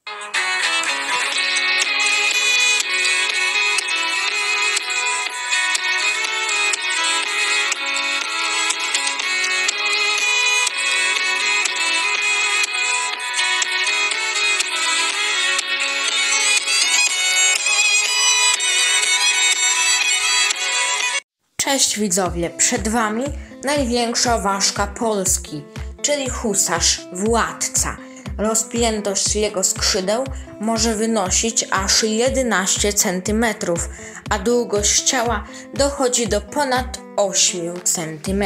Cześć widzowie, przed Wami największa ważka Polski, czyli husarz władca. Rozpiętość jego skrzydeł może wynosić aż 11 cm, a długość ciała dochodzi do ponad 8 cm.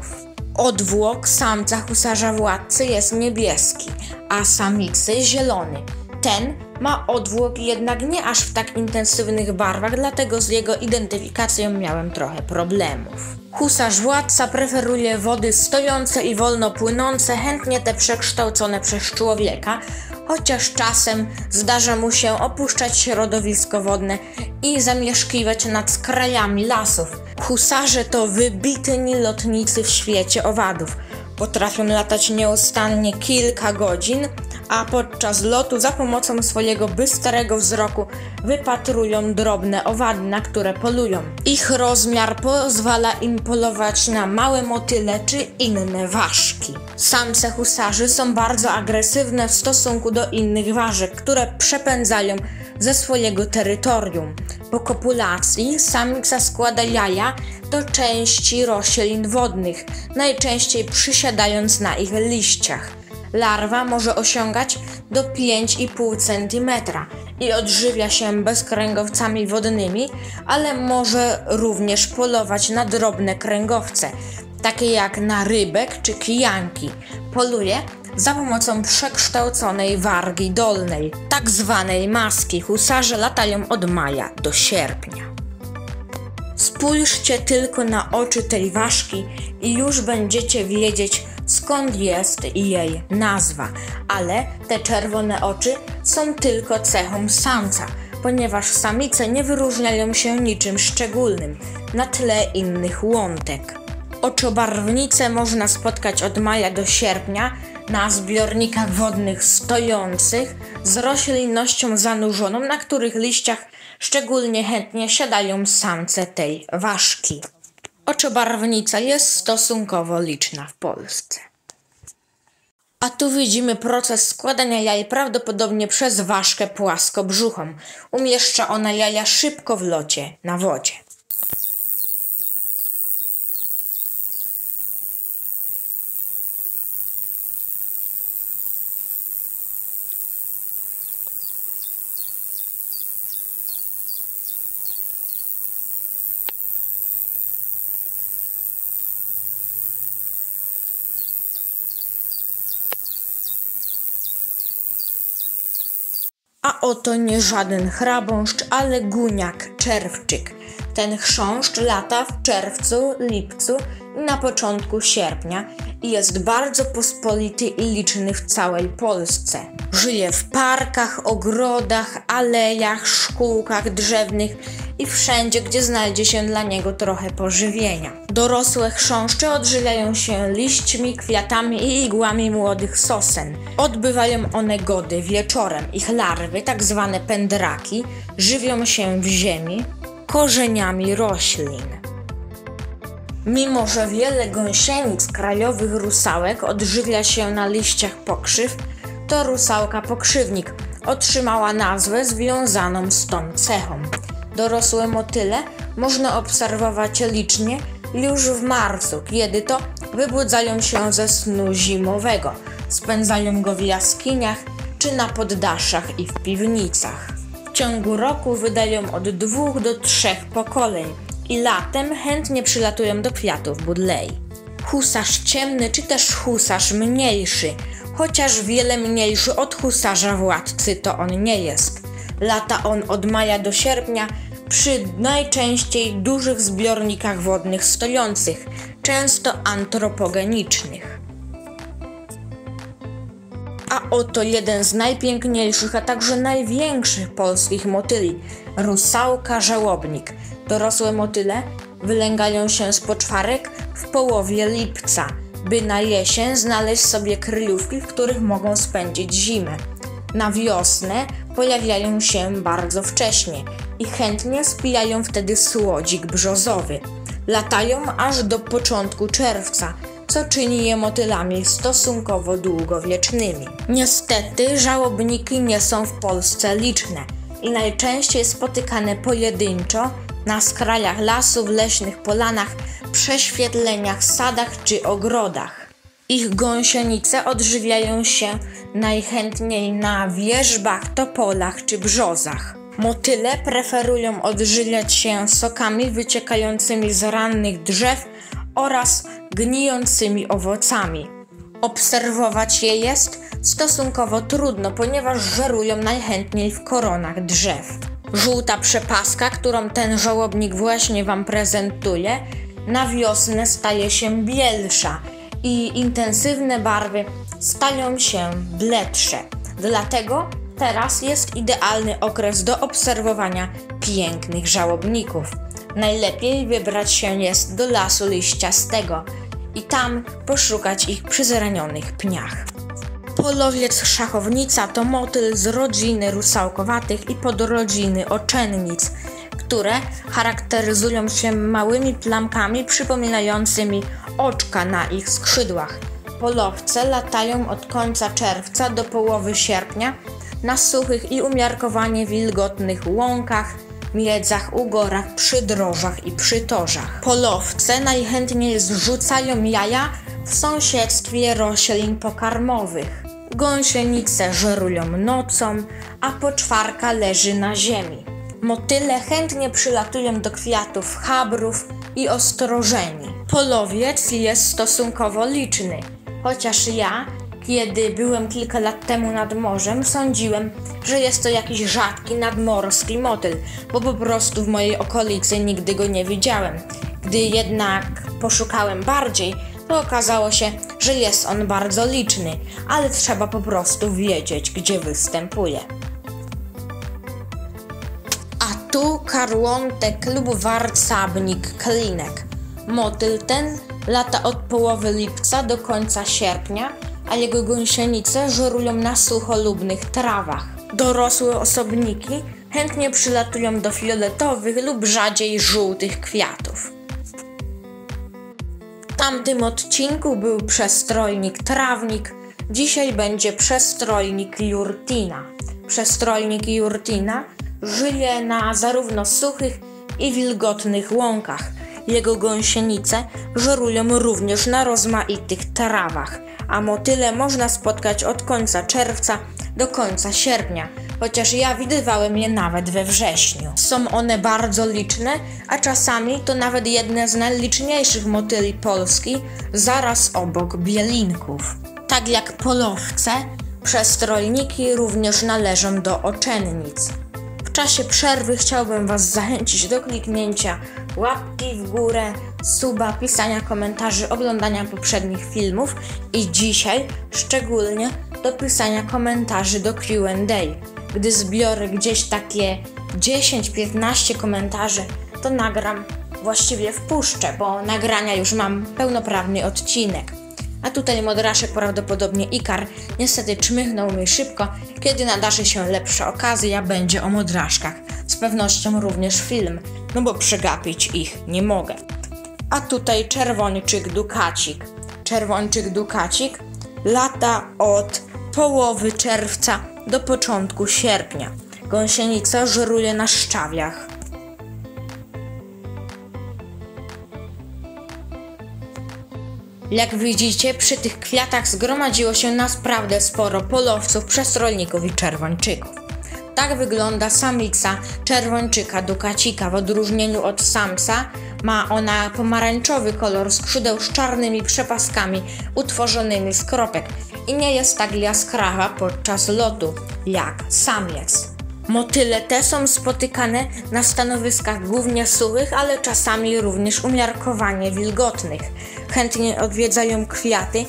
Odwłok samca husarza władcy jest niebieski, a samicy zielony. Ten ma odwłok jednak nie aż w tak intensywnych barwach, dlatego z jego identyfikacją miałem trochę problemów. Husarz władca preferuje wody stojące i wolno płynące, chętnie te przekształcone przez człowieka, chociaż czasem zdarza mu się opuszczać środowisko wodne i zamieszkiwać nad skrajami lasów. Husarze to wybitni lotnicy w świecie owadów. Potrafią latać nieustannie kilka godzin, a podczas lotu za pomocą swojego bystrego wzroku wypatrują drobne owady, na które polują. Ich rozmiar pozwala im polować na małe motyle czy inne ważki. Samce husarzy są bardzo agresywne w stosunku do innych ważek, które przepędzają ze swojego terytorium. Po kopulacji samica składa jaja do części roślin wodnych, najczęściej przysiadając na ich liściach. Larwa może osiągać do 5,5 cm i odżywia się bezkręgowcami wodnymi, ale może również polować na drobne kręgowce, takie jak na rybek czy kijanki. Poluje za pomocą przekształconej wargi dolnej, tak zwanej maski. Husarze latają od maja do sierpnia. Spójrzcie tylko na oczy tej ważki i już będziecie wiedzieć, skąd jest jej nazwa, ale te czerwone oczy są tylko cechą samca, ponieważ samice nie wyróżniają się niczym szczególnym na tle innych łątek. Oczobarwnice można spotkać od maja do sierpnia na zbiornikach wodnych stojących z roślinnością zanurzoną, na których liściach szczególnie chętnie siadają samce tej ważki. Oczobarwnica jest stosunkowo liczna w Polsce. A tu widzimy proces składania jaj prawdopodobnie przez ważkę płaskobrzuchą. Umieszcza ona jaja szybko w locie na wodzie. A oto nie żaden chrabąszcz, ale guniak, czerwczyk. Ten chrząszcz lata w czerwcu, lipcu i na początku sierpnia i jest bardzo pospolity i liczny w całej Polsce. Żyje w parkach, ogrodach, alejach, szkółkach drzewnych i wszędzie, gdzie znajdzie się dla niego trochę pożywienia. Dorosłe chrząszcze odżywiają się liśćmi, kwiatami i igłami młodych sosen. Odbywają one gody wieczorem. Ich larwy, tak zwane pędraki, żywią się w ziemi, korzeniami roślin. Mimo że wiele gąsienic krajowych rusałek odżywia się na liściach pokrzyw, to rusałka pokrzywnik otrzymała nazwę związaną z tą cechą. Dorosłe motyle można obserwować licznie już w marcu, kiedy to wybudzają się ze snu zimowego. Spędzają go w jaskiniach czy na poddaszach i w piwnicach. W ciągu roku wydają od 2 do 3 pokoleń i latem chętnie przylatują do kwiatów budlei. Husarz ciemny czy też husarz mniejszy, chociaż wiele mniejszy od husarza władcy to on nie jest. Lata on od maja do sierpnia przy najczęściej dużych zbiornikach wodnych stojących, często antropogenicznych. A oto jeden z najpiękniejszych, a także największych polskich motyli – rusałka żałobnik. Dorosłe motyle wylęgają się z poczwarek w połowie lipca, by na jesień znaleźć sobie kryjówki, w których mogą spędzić zimę. Na wiosnę pojawiają się bardzo wcześnie i chętnie spijają wtedy słodzik brzozowy. Latają aż do początku czerwca, co czyni je motylami stosunkowo długowiecznymi. Niestety żałobniki nie są w Polsce liczne i najczęściej spotykane pojedynczo na skrajach lasów, leśnych polanach, prześwietleniach, sadach czy ogrodach. Ich gąsienice odżywiają się najchętniej na wierzbach, topolach czy brzozach. Motyle preferują odżywiać się sokami wyciekającymi z rannych drzew oraz gnijącymi owocami. Obserwować je jest stosunkowo trudno, ponieważ żerują najchętniej w koronach drzew. Żółta przepaska, którą ten żałobnik właśnie Wam prezentuje, na wiosnę staje się bielsza i intensywne barwy stają się bledsze. Dlatego teraz jest idealny okres do obserwowania pięknych żałobników. Najlepiej wybrać się jest do lasu liściastego i tam poszukać ich przy zranionych pniach. Polowiec szachownica to motyl z rodziny rusałkowatych i podrodziny oczennic, które charakteryzują się małymi plamkami przypominającymi oczka na ich skrzydłach. Polowce latają od końca czerwca do połowy sierpnia na suchych i umiarkowanie wilgotnych łąkach, miedzach, ugorach, przydrożach i przytorzach. Polowce najchętniej zrzucają jaja w sąsiedztwie roślin pokarmowych. Gąsienice żerują nocą, a poczwarka leży na ziemi. Motyle chętnie przylatują do kwiatów chabrów i ostrożeni. Polowiec jest stosunkowo liczny, chociaż ja, kiedy byłem kilka lat temu nad morzem, sądziłem, że jest to jakiś rzadki nadmorski motyl, bo po prostu w mojej okolicy nigdy go nie widziałem. Gdy jednak poszukałem bardziej, to okazało się, że jest on bardzo liczny, ale trzeba po prostu wiedzieć, gdzie występuje. A tu karłątek lub warcabnik klinek. Motyl ten lata od połowy lipca do końca sierpnia, a jego gąsienice żerują na sucholubnych trawach. Dorosłe osobniki chętnie przylatują do fioletowych lub rzadziej żółtych kwiatów. W tamtym odcinku był przestrojnik trawnik, dzisiaj będzie przestrojnik jurtina. Przestrojnik jurtina żyje na zarówno suchych i wilgotnych łąkach. Jego gąsienice żerują również na rozmaitych trawach, a motyle można spotkać od końca czerwca do końca sierpnia, chociaż ja widywałem je nawet we wrześniu. Są one bardzo liczne, a czasami to nawet jedne z najliczniejszych motyli Polski, zaraz obok bielinków. Tak jak polowce, przestrojniki również należą do oczennic. W czasie przerwy chciałbym Was zachęcić do kliknięcia łapki w górę, suba, pisania komentarzy, oglądania poprzednich filmów i dzisiaj szczególnie do pisania komentarzy do Q&A. Gdy zbiorę gdzieś takie 10-15 komentarzy, to nagram, właściwie wpuszczę, bo nagrania już mam pełnoprawny odcinek. A tutaj modraszek, prawdopodobnie Ikar, niestety czmychnął mi szybko. Kiedy nadarzy się lepsza okazja, będzie o modraszkach. Z pewnością również film, no bo przegapić ich nie mogę. A tutaj czerwończyk dukacik. Czerwończyk dukacik lata od połowy czerwca do początku sierpnia. Gąsienica żeruje na szczawiach. Jak widzicie, przy tych kwiatach zgromadziło się naprawdę sporo polowców, przestrojników i czerwończyków. Tak wygląda samica czerwończyka dukacika. W odróżnieniu od samca ma ona pomarańczowy kolor skrzydeł z czarnymi przepaskami utworzonymi z kropek i nie jest tak jaskrawa podczas lotu jak samiec. Motyle te są spotykane na stanowiskach głównie suchych, ale czasami również umiarkowanie wilgotnych. Chętnie odwiedzają kwiaty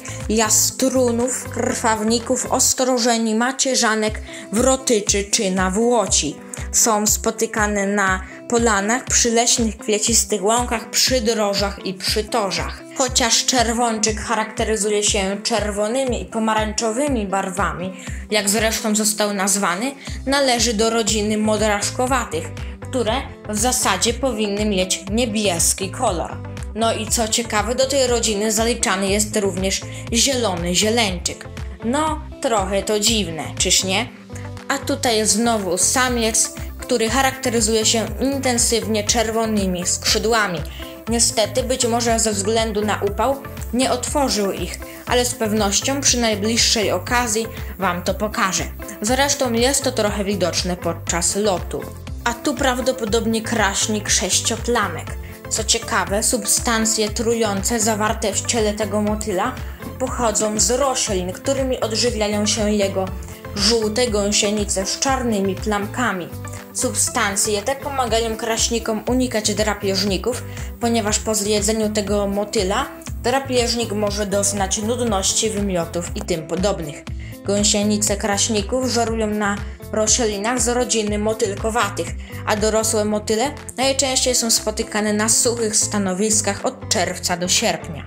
jastrunów, krwawników, ostrożeni, macierzanek, wrotyczy czy nawłoci. Są spotykane na polanach, przy leśnych, kwiecistych łąkach, przy drożach i przy torzach. Chociaż czerwończyk charakteryzuje się czerwonymi i pomarańczowymi barwami, jak zresztą został nazwany, należy do rodziny modraszkowatych, które w zasadzie powinny mieć niebieski kolor. No i co ciekawe, do tej rodziny zaliczany jest również zielony zieleńczyk. No, trochę to dziwne, czyż nie? A tutaj znowu samiec, który charakteryzuje się intensywnie czerwonymi skrzydłami. Niestety, być może ze względu na upał, nie otworzył ich, ale z pewnością przy najbliższej okazji Wam to pokażę. Zresztą jest to trochę widoczne podczas lotu. A tu prawdopodobnie kraśnik sześcioplamek. Co ciekawe, substancje trujące zawarte w ciele tego motyla pochodzą z roślin, którymi odżywiają się jego żółte gąsienice z czarnymi plamkami. Substancje te pomagają kraśnikom unikać drapieżników, ponieważ po zjedzeniu tego motyla drapieżnik może doznać nudności, wymiotów i tym podobnych. Gąsienice kraśników żerują na roślinach z rodziny motylkowatych, a dorosłe motyle najczęściej są spotykane na suchych stanowiskach od czerwca do sierpnia.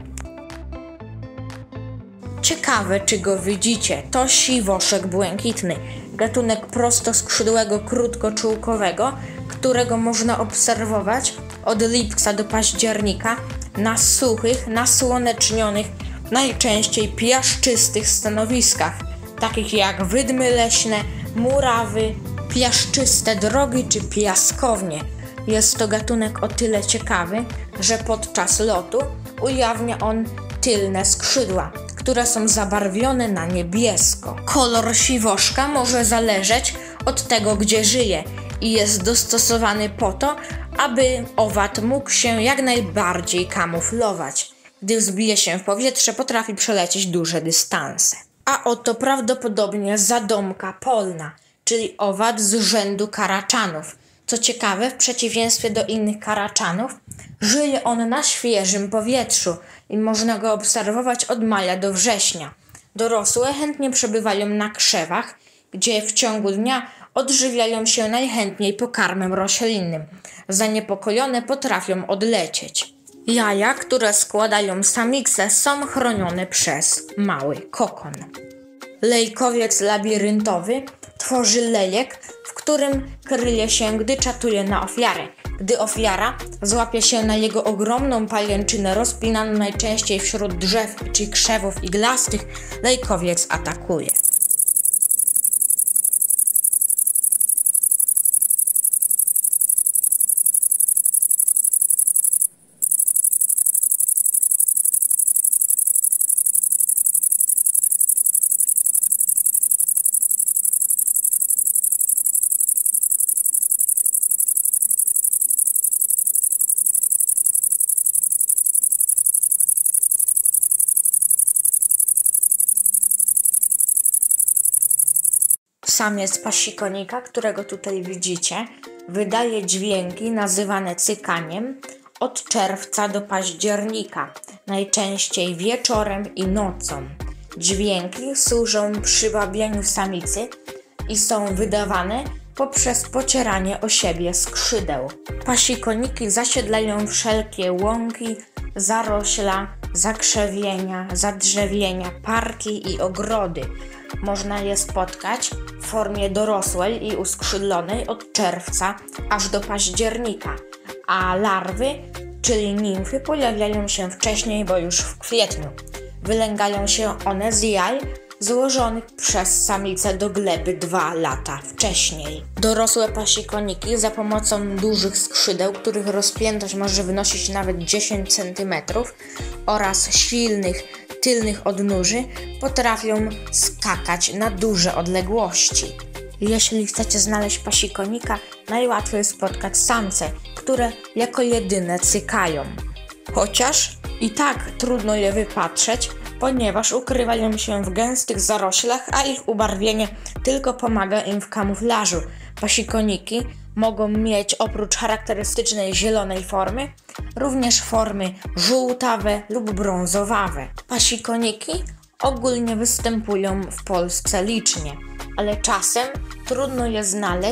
Ciekawe, czy go widzicie, to siwoszek błękitny, gatunek prostoskrzydłego krótkoczułkowego, którego można obserwować od lipca do października na suchych, nasłonecznionych, najczęściej piaszczystych stanowiskach, takich jak wydmy leśne, murawy, piaszczyste drogi czy piaskownie. Jest to gatunek o tyle ciekawy, że podczas lotu ujawnia on tylne skrzydła, które są zabarwione na niebiesko. Kolor siwoszka może zależeć od tego, gdzie żyje i jest dostosowany po to, aby owad mógł się jak najbardziej kamuflować. Gdy wzbije się w powietrze, potrafi przelecieć duże dystanse. A oto prawdopodobnie zadomka polna, czyli owad z rzędu karaczanów. Co ciekawe, w przeciwieństwie do innych karaczanów, żyje on na świeżym powietrzu i można go obserwować od maja do września. Dorosłe chętnie przebywają na krzewach, gdzie w ciągu dnia odżywiają się najchętniej pokarmem roślinnym. Zaniepokojone potrafią odlecieć. Jaja, które składają samice, są chronione przez mały kokon. Lejkowiec labiryntowy tworzy lejek, w którym kryje się, gdy czatuje na ofiarę. Gdy ofiara złapie się na jego ogromną pajęczynę rozpinaną najczęściej wśród drzew czy krzewów iglastych, lejkowiec atakuje. Samiec pasikonika, którego tutaj widzicie, wydaje dźwięki nazywane cykaniem od czerwca do października, najczęściej wieczorem i nocą. Dźwięki służą przywabianiu samicy i są wydawane poprzez pocieranie o siebie skrzydeł. Pasikoniki zasiedlają wszelkie łąki, zarośla, zakrzewienia, zadrzewienia, parki i ogrody. Można je spotkać w formie dorosłej i uskrzydlonej od czerwca aż do października, a larwy, czyli nimfy, pojawiają się wcześniej, bo już w kwietniu. Wylęgają się one z jaj złożonych przez samicę do gleby 2 lata wcześniej. Dorosłe pasikoniki za pomocą dużych skrzydeł, których rozpiętość może wynosić nawet 10 cm oraz silnych tylnych odnóży, potrafią skakać na duże odległości. Jeśli chcecie znaleźć pasikonika, najłatwiej spotkać samce, które jako jedyne cykają. Chociaż i tak trudno je wypatrzeć, ponieważ ukrywają się w gęstych zaroślach, a ich ubarwienie tylko pomaga im w kamuflażu. Pasikoniki mogą mieć oprócz charakterystycznej zielonej formy, również formy żółtawe lub brązowawe. Pasikoniki ogólnie występują w Polsce licznie, ale czasem trudno je znaleźć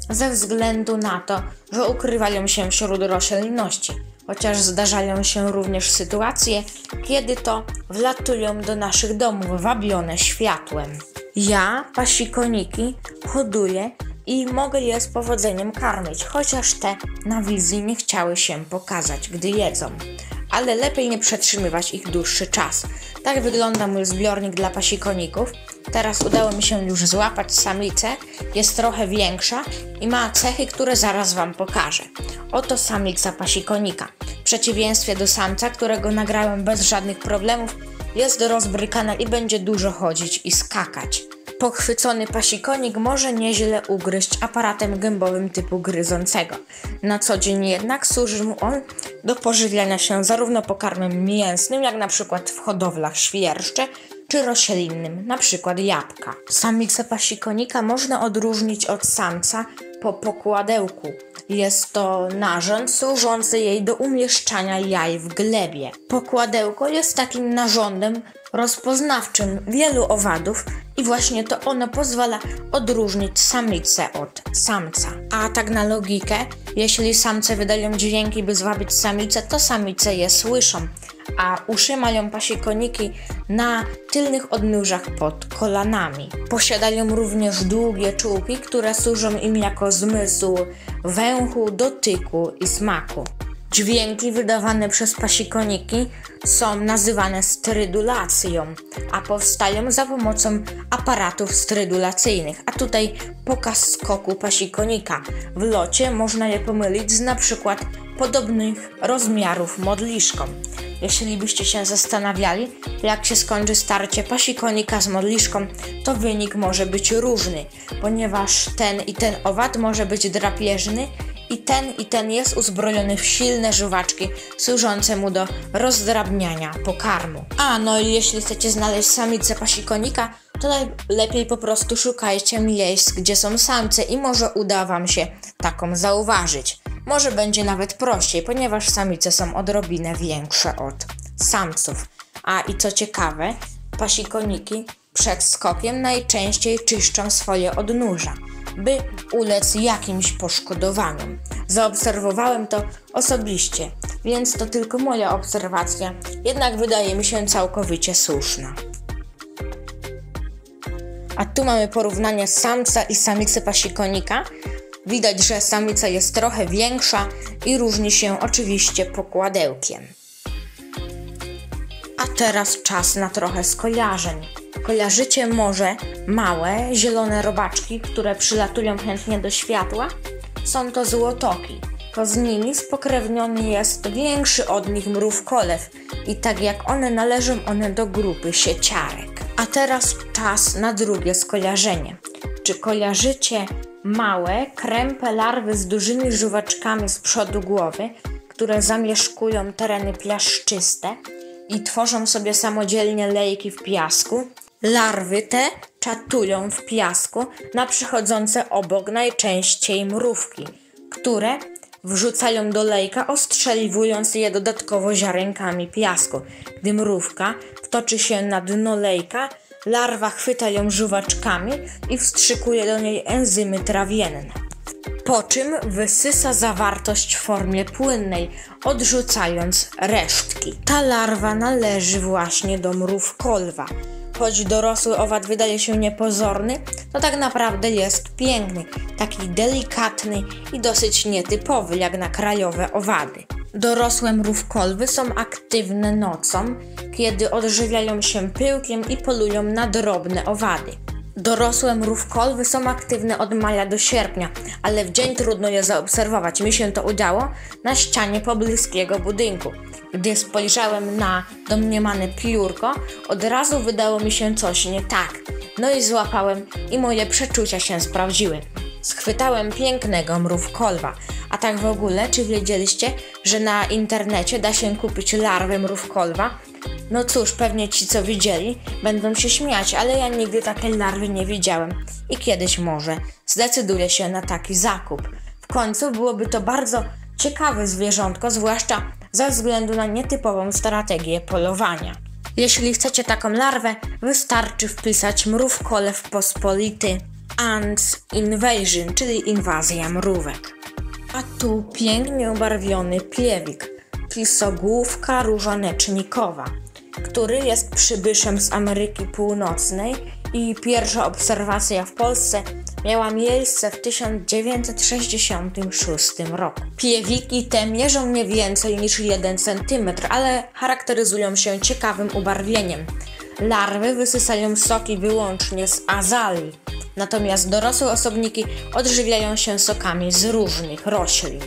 ze względu na to, że ukrywają się wśród roślinności, chociaż zdarzają się również sytuacje, kiedy to wlatują do naszych domów wabione światłem. Ja pasikoniki hoduję i mogę je z powodzeniem karmić, chociaż te na wizji nie chciały się pokazać, gdy jedzą. Ale lepiej nie przetrzymywać ich dłuższy czas. Tak wygląda mój zbiornik dla pasikoników. Teraz udało mi się już złapać samicę, jest trochę większa i ma cechy, które zaraz Wam pokażę. Oto samica pasikonika. W przeciwieństwie do samca, którego nagrałem bez żadnych problemów, jest rozbrykana i będzie dużo chodzić i skakać. Pochwycony pasikonik może nieźle ugryźć aparatem gębowym typu gryzącego. Na co dzień jednak służy mu on do pożywiania się zarówno pokarmem mięsnym, jak na przykład w hodowlach świerszcze, czy roślinnym, na przykład jabłka. Samicę pasikonika można odróżnić od samca po pokładełku. Jest to narząd służący jej do umieszczania jaj w glebie. Pokładełko jest takim narządem rozpoznawczym wielu owadów i właśnie to ono pozwala odróżnić samicę od samca. A tak na logikę, jeśli samce wydają dźwięki, by zwabić samicę, to samice je słyszą, a uszy mają pasikoniki na tylnych odnóżach pod kolanami. Posiadają również długie czułki, które służą im jako zmysł węchu, dotyku i smaku. Dźwięki wydawane przez pasikoniki są nazywane strydulacją, a powstają za pomocą aparatów strydulacyjnych. A tutaj pokaz skoku pasikonika. W locie można je pomylić z na przykład podobnych rozmiarów modliszką. Jeśli byście się zastanawiali, jak się skończy starcie pasikonika z modliszką, to wynik może być różny, ponieważ ten i ten owad może być drapieżny i ten jest uzbrojony w silne żuwaczki służące mu do rozdrabniania pokarmu. No i jeśli chcecie znaleźć samicę pasikonika, to lepiej po prostu szukajcie miejsc, gdzie są samce i może uda Wam się taką zauważyć. Może będzie nawet prościej, ponieważ samice są odrobinę większe od samców. I co ciekawe, pasikoniki przed skokiem najczęściej czyszczą swoje odnóża, by ulec jakimś poszkodowaniom. Zaobserwowałem to osobiście, więc to tylko moja obserwacja, jednak wydaje mi się całkowicie słuszna. A tu mamy porównanie samca i samicy pasikonika. Widać, że samica jest trochę większa i różni się oczywiście pokładełkiem. A teraz czas na trochę skojarzeń. Kojarzycie może małe, zielone robaczki, które przylatują chętnie do światła? Są to złotoki. To z nimi spokrewniony jest większy od nich mrówkolew i tak jak one należą one do grupy sieciarek. A teraz czas na drugie skojarzenie. Czy kojarzycie małe, krępe larwy z dużymi żuwaczkami z przodu głowy, które zamieszkują tereny piaszczyste i tworzą sobie samodzielnie lejki w piasku? Larwy te czatują w piasku na przychodzące obok najczęściej mrówki, które wrzucają do lejka, ostrzeliwując je dodatkowo ziarenkami piasku. Gdy mrówka wtoczy się na dno lejka, larwa chwyta ją żuwaczkami i wstrzykuje do niej enzymy trawienne, po czym wysysa zawartość w formie płynnej, odrzucając resztki. Ta larwa należy właśnie do mrówkolwa. Choć dorosły owad wydaje się niepozorny, to tak naprawdę jest piękny, taki delikatny i dosyć nietypowy jak na krajowe owady. Dorosłe mrówkolwy są aktywne nocą, kiedy odżywiają się pyłkiem i polują na drobne owady. Dorosłe mrówkolwy są aktywne od maja do sierpnia, ale w dzień trudno je zaobserwować. Mi się to udało na ścianie pobliskiego budynku. Gdy spojrzałem na domniemane piórko, od razu wydało mi się coś nie tak. No i złapałem i moje przeczucia się sprawdziły. Schwytałem pięknego mrówkolwa. A tak w ogóle, czy wiedzieliście, że na internecie da się kupić larwę mrówkolwa? No cóż, pewnie ci co widzieli będą się śmiać, ale ja nigdy takiej larwy nie widziałem i kiedyś może zdecyduję się na taki zakup. W końcu byłoby to bardzo ciekawe zwierzątko, zwłaszcza ze względu na nietypową strategię polowania. Jeśli chcecie taką larwę, wystarczy wpisać mrówkolew pospolity Ants Invasion, czyli inwazja mrówek. A tu pięknie ubarwiony piewik, pisogłówka różanecznikowa, który jest przybyszem z Ameryki Północnej i pierwsza obserwacja w Polsce miała miejsce w 1966 roku. Piewiki te mierzą nie więcej niż 1 cm, ale charakteryzują się ciekawym ubarwieniem. Larwy wysysają soki wyłącznie z azalii, natomiast dorosłe osobniki odżywiają się sokami z różnych roślin.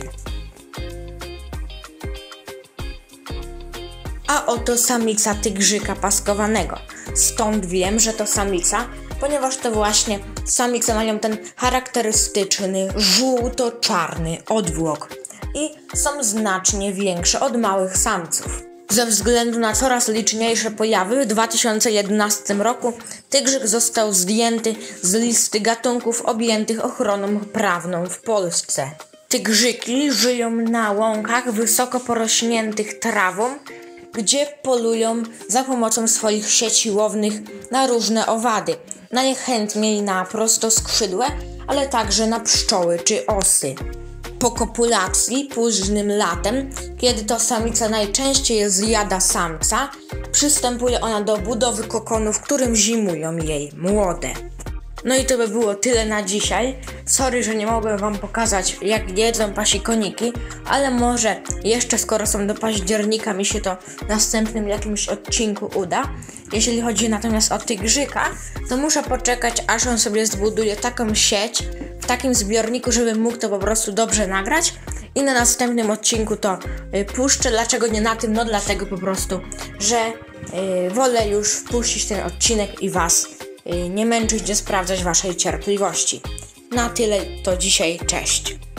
A oto samica tygrzyka paskowanego. Stąd wiem, że to samica, ponieważ to właśnie samice mają ten charakterystyczny żółto-czarny odwłok i są znacznie większe od małych samców. Ze względu na coraz liczniejsze pojawy w 2011 roku tygrzyk został zdjęty z listy gatunków objętych ochroną prawną w Polsce. Tygrzyki żyją na łąkach wysoko porośniętych trawą, gdzie polują za pomocą swoich sieci łownych na różne owady, najchętniej na prostoskrzydłe, ale także na pszczoły czy osy. Po kopulacji późnym latem, kiedy to samica najczęściej zjada samca, przystępuje ona do budowy kokonu, w którym zimują jej młode. No i to by było tyle na dzisiaj. Sorry, że nie mogłem wam pokazać, jak jedzą pasikoniki, ale może jeszcze, skoro są do października, mi się to w następnym jakimś odcinku uda. Jeśli chodzi natomiast o tygrzyka, to muszę poczekać, aż on sobie zbuduje taką sieć w takim zbiorniku, żebym mógł to po prostu dobrze nagrać i na następnym odcinku to puszczę. Dlaczego nie na tym? No dlatego po prostu, że wolę już wpuścić ten odcinek i was nie męczyć, nie sprawdzać waszej cierpliwości. Na tyle to dzisiaj, cześć.